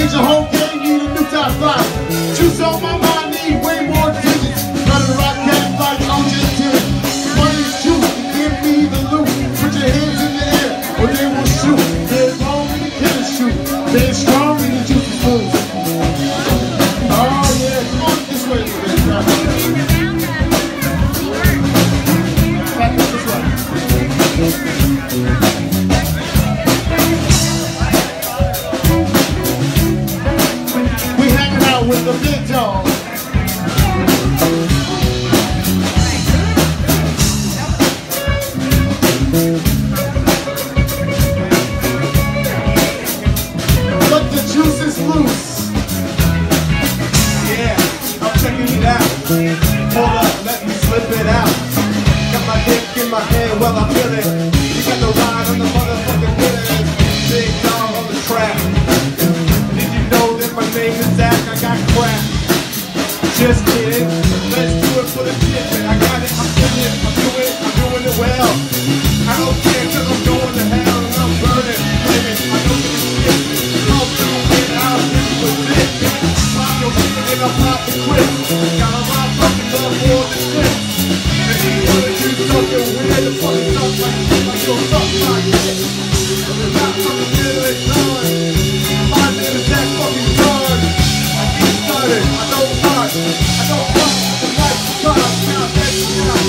Change the whole game, need a new top 5. Juice on my mind, need way more digits. Gotta rock that like I'm just 10. Money's juice, give me the loot. Put your hands in the air, or they will shoot. They're long and the killers shoot. They're strong and the juice is loose. Oh yeah, come on this way, baby. Back up this way. With the big dog. But the juice is loose. Yeah, I'm checking it out. Hold up, let me slip it out. Got my dick in my hand while I'm feeling. You got the ride on the motherfucking feeling. Big dog on the track. Did you know that my name is Zach? I got crap. Just kidding. Let's do it for the shit, man. I got it. I'm doing it. I'm doing it well. I don't care 'cause I'm going to hell and I'm burning. Baby, I know this shit. I'm doing it out. This is it, man. Pop your shit and I'm popping quick. Got a lot of fucking love for the shit. And you wanna do something weird to fucking stuff like your stuff like shit. I'm not fucking doing it, son. My name is that fucking son. I get started. I don't mind. I don't mind. The life is time. Now that's now.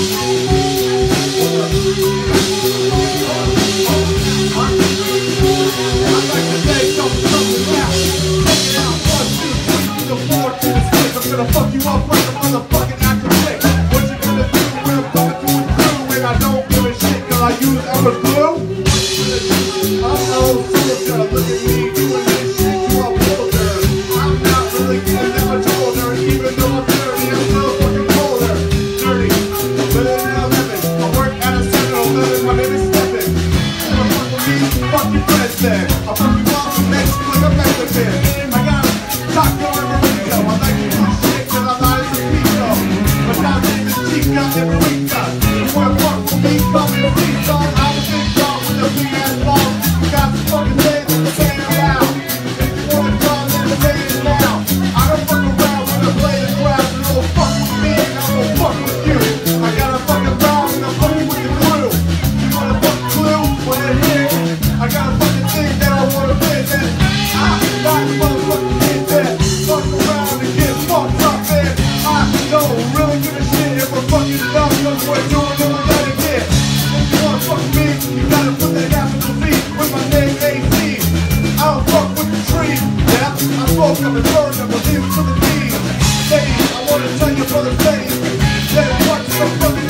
I'd like to say something now. Fuck it out. 1, 2, 3 to the 4 to the 6. I'm gonna fuck you up like a motherfucking actor flick. What you gonna do when I'm coming through and through? And I don't give a shit 'cause I use Elmer's glue. Uh-oh, soldier, look at me doing this shit to a boulder. I'm not really good at my shoulder, even though I'm dirty, I'm still fucking colder. Dirty, living in 11. I work at a 7-Eleven, my name is Stephen. You wanna fuck with me? Fuck your friends then. I'll fuck you off and make you like a Mexican. I got a shotgun and burrito. I like to do shit 'cause I'm not as a pico. But now name is Chica and Rita. You wanna fuck with me? Come and see some. I'm a big dog with a big ass ball. Got the fucking thing to say it out. If you wanna come, then say it now. I don't fuck around when I play the crowd. You don't fuck with me and I'm gonna fuck with you. I got a fucking round and I'm fucking with the clue. You want a fucking clue? Well then here. I got a fucking thing that I wanna play then. I like motherfucking kids that fuck around and get fucked up then. I don't really give a shit if we're fucking dumb 'cause we're doing it without a kid. If you wanna fuck with me, you gotta put that capital Z with my name AC. I don't fuck with the tree. Yeah, I spoke up and burned up and leave to the D. Ladies, I wanna tell you for the ladies that watch some fucking